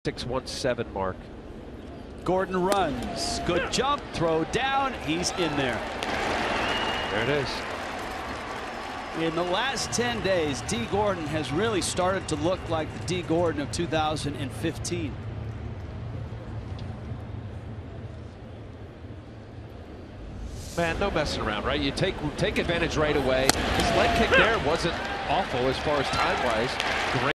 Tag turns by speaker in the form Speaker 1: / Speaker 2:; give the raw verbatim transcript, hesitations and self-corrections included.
Speaker 1: six one seven mark.
Speaker 2: Gordon runs. Good jump. Throw down. He's in there.
Speaker 1: There it is.
Speaker 2: In the last ten days, Dee Gordon has really started to look like the Dee Gordon of two thousand fifteen.
Speaker 1: Man, no messing around, right? You take take advantage right away. His leg kick there wasn't awful as far as time-wise. Great.